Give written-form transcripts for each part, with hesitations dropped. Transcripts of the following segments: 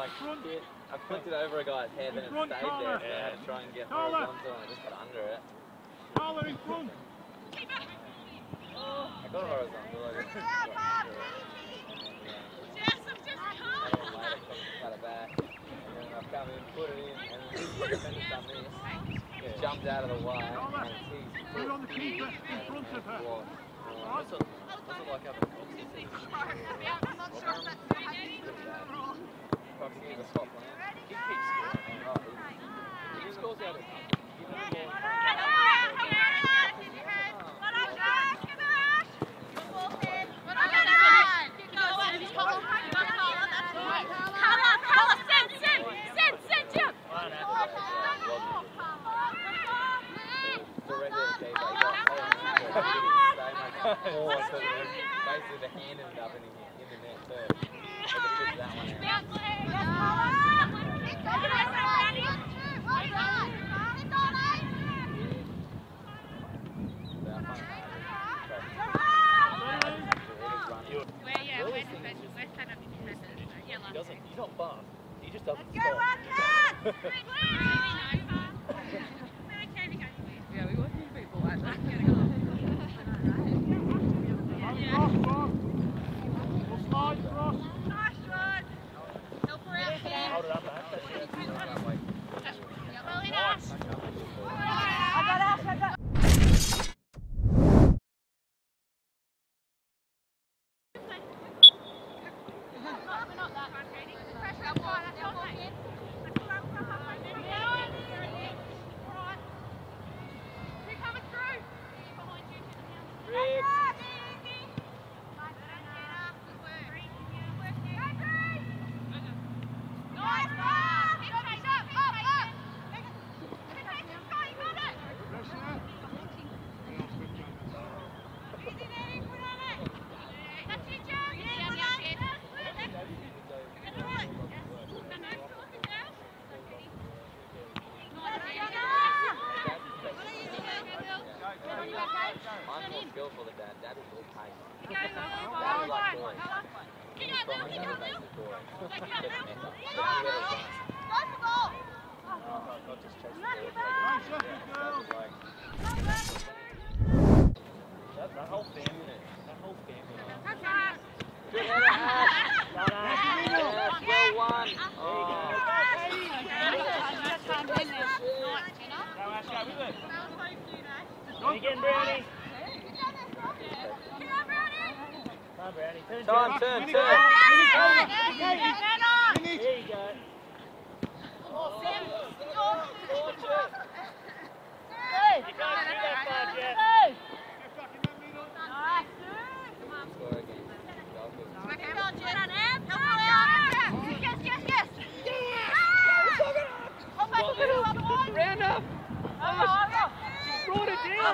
shit. I flicked it over a guy's head and it stayed there, so I had to try and get horizontal and I just got under it. Carla in front! I got horizontal, I just got under it. Cut it back, and then I've come in, put it in, and then finished on this. It jumped out of the way, and Put on the keeper in front of her. What's it like having a Coxie? I'm not sure if that's the heavy overall. Coxie is a stop man. He keeps scoring. He scores out of basically the hand ended up in the net too. I could push that one He's not buff. He just doesn't stop. Yeah, we want people at that. Turn. There you go. You can't do that far, Jeff. Round up. Brought it down.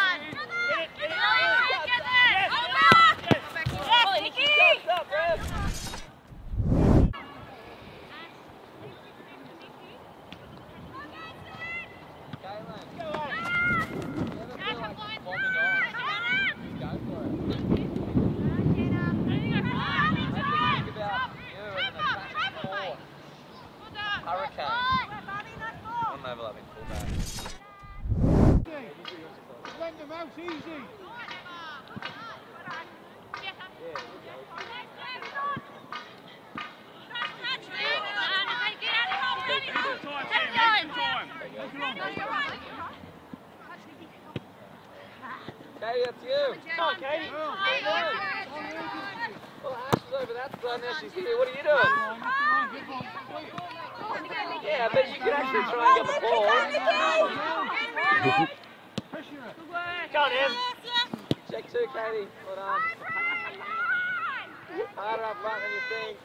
Katie, that's you. Come on, Katie. Well, Ash is over that side, now she's here. What are you doing? Yeah, but you can actually try and get the ball. Go on, Em. Check two, Katie. Well done. Harder up front than you think.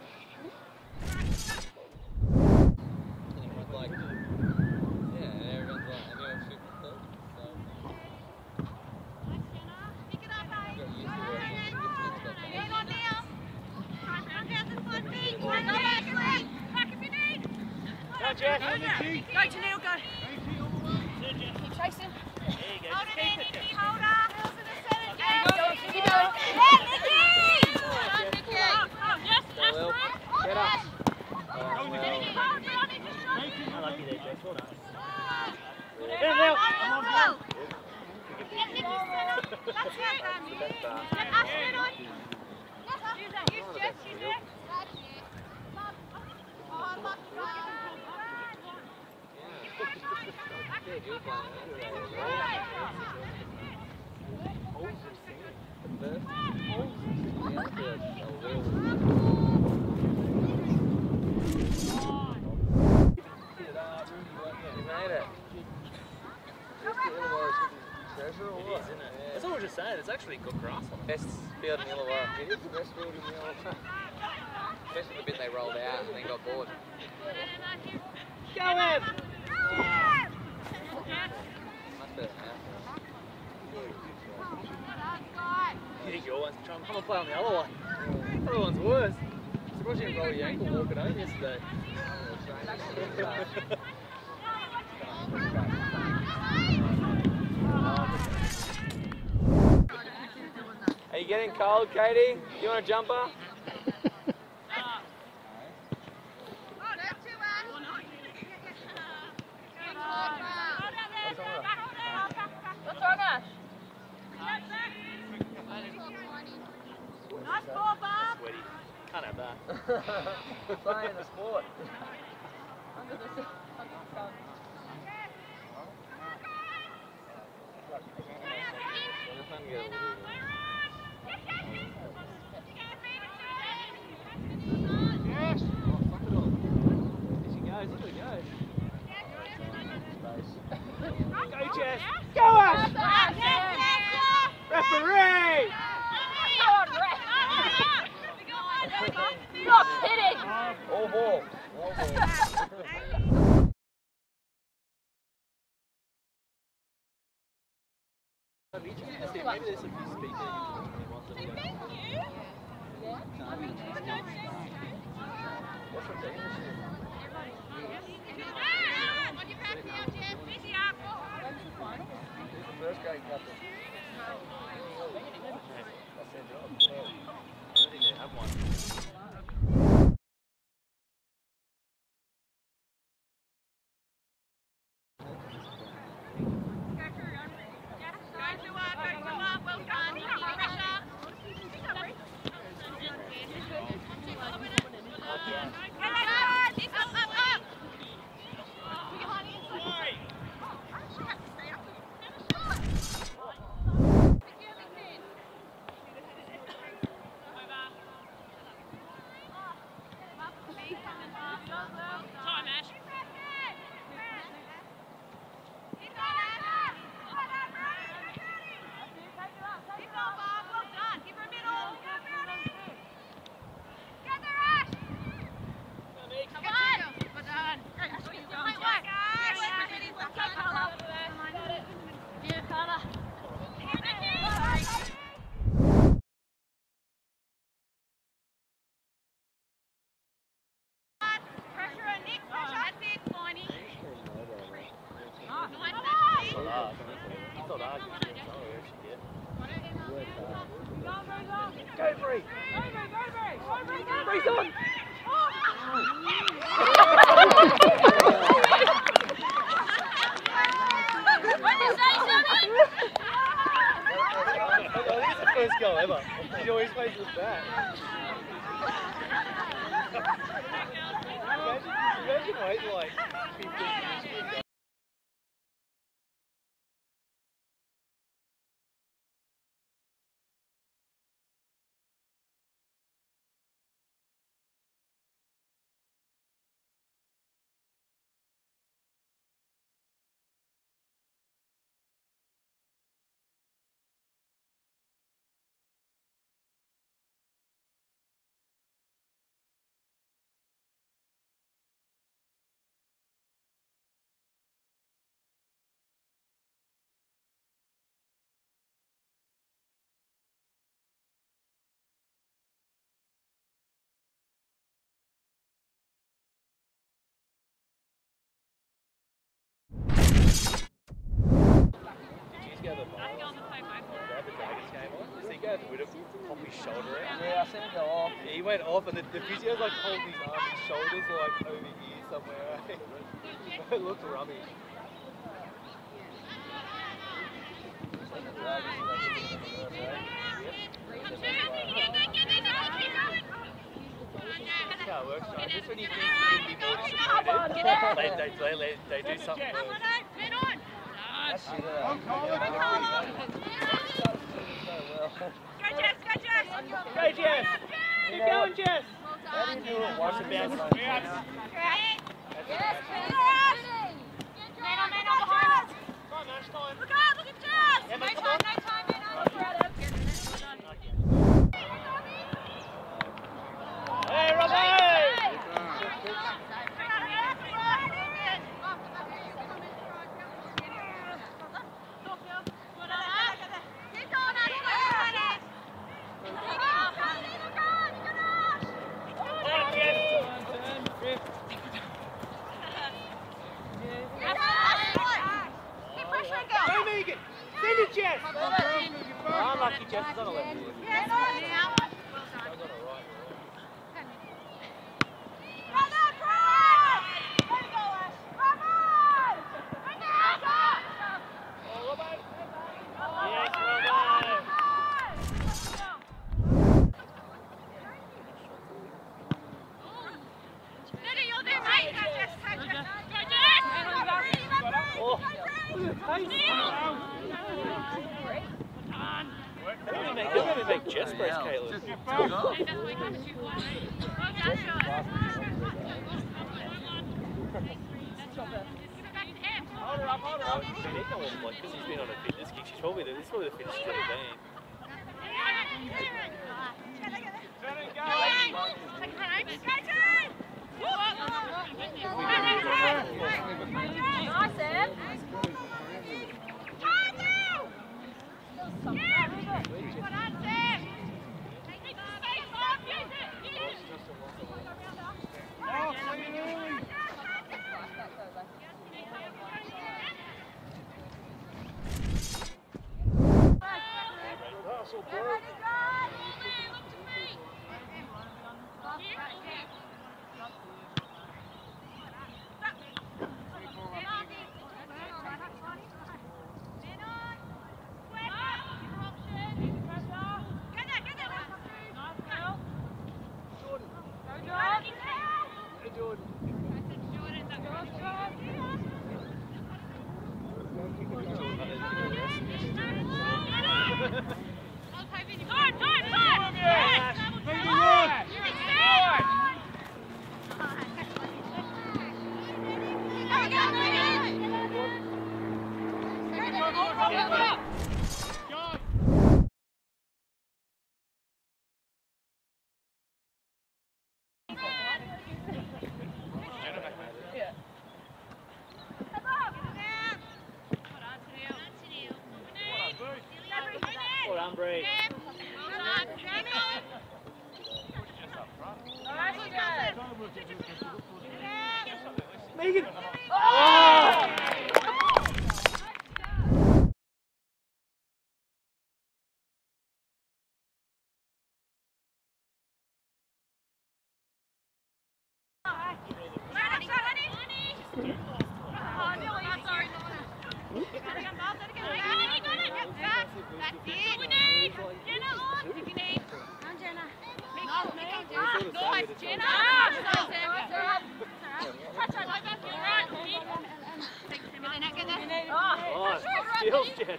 Everyone's like, yeah, everyone's like, everyone's shooting the third. Go, Jeff. Go, Janelle, go. Keep chasing. There you go. Hold Just it in, keep it. Nikki, hold her. Keep going. Nikki! Get up. Unlucky there, Jess. Well done. Get him out. That's what we're just saying, it's actually good grass on it. Best field in Illawarra. It is the best field in Illawarra. Especially the bit they rolled out and then got bored. Go Ev! Much better now. You think your one's trying to come and play on the other one? The other one's worse. Surprised you didn't roll your ankle walking home yesterday. Are you getting cold, Katie? You want a jumper? What's wrong, Ash? Nice ball, Bob. Sweaty. Can't have that. Playing the sport. Under the sun. Yes. Go, Jess! Go, Ash! Referee! You're kidding! All ball. All ball. Maybe there's some speed there. First grade captain. That's their job. I don't think they have one. Go free! Free's on! First goal ever. He always plays with that. Imagine waiting like 15 years. Did you guys go to the finals? They had the Dragons game on. he gave Widdop pop his shoulder out. Yeah, I seen him go off. Yeah, he went off, and the physio's like holding his arm and shoulders are like over here somewhere. It looked rubbish. That's how it works, John. Just when you think you can be more disappointed, they do something first. That's shit. Go, Carla. Go, Jess, go, Jess. Go, Jess! Keep going, Jess! How do you do it once and bounce? Yes, man on behind us. Look out, look at Jess. No time, man on. Hey, Robbie! Go, Megan! Send it, Jess! Unlucky, Jess is on a left. They're going to make Jess brace, Caitlin. Because he's been on a fitness kick, she's probably this is probably the fittest she's ever been. Megan! Oh! Steals, Jess.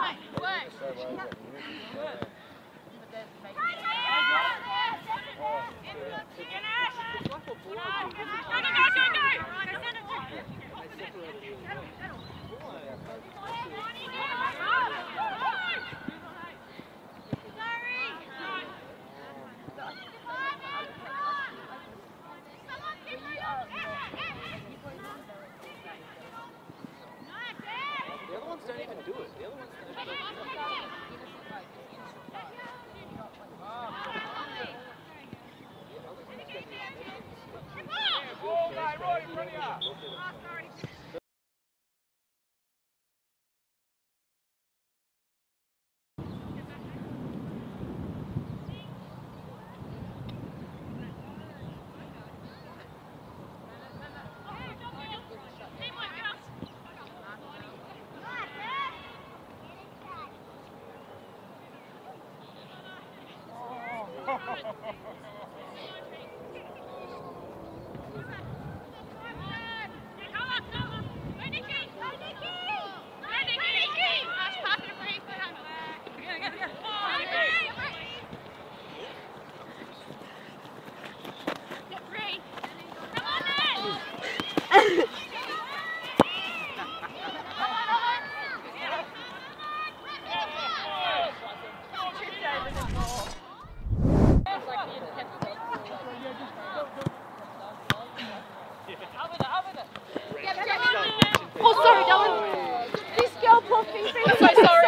The other ones don't even do it. The other ones don't even do Oh, sorry, Dylan. This girl popped me. I'm so sorry.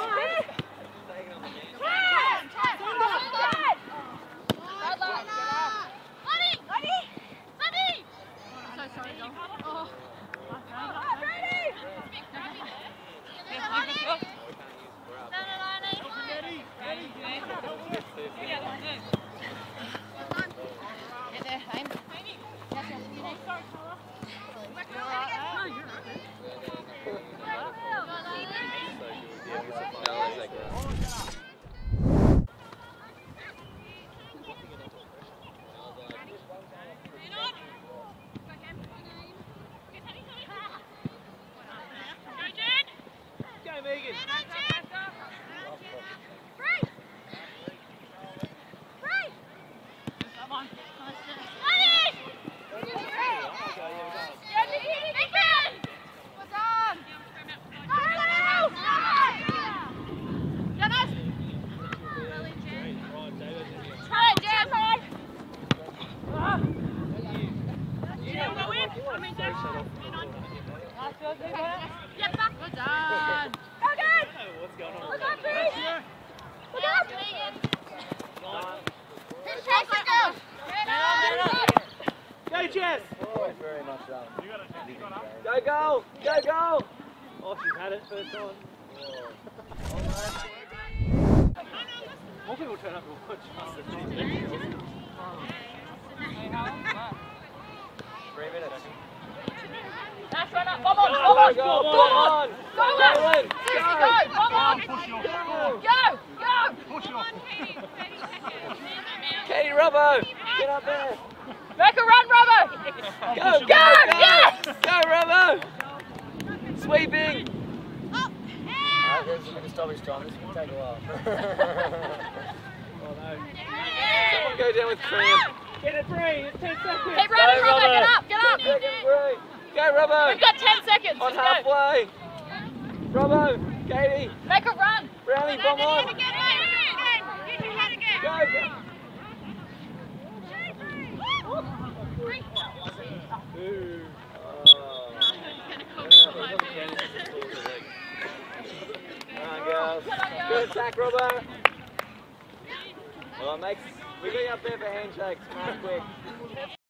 Go, Jess! Oh, very much done. Go, go! Go, go! Oh, she's had it first time. More people turn up to watch. 3 minutes. Nice run up. Bomb on, bomb on, Go, bomb go, on. Go on. Seriously, go. Bomb on. Push you off. Go, go. Push you off. Katie Robbo, get up there. Make a run, Robbo. Go, go, go! Yes. Go, Robbo! Sweeping! There's a bit of stoppage time, this can take a while. Someone go down with cramp. Get it free, it's 10 seconds. Keep running, Go, Robbo. Robbo. Get up, get up. 10 seconds free. Go, Robbo! We've got 10 seconds. On Just go. halfway. Robbo, Katie, Make a run. Brownie, bomb on. Go, Go, go. Ooh. Alright, girls. Good attack, Robbo. Well, we got you up there for handshakes. Come on, quick.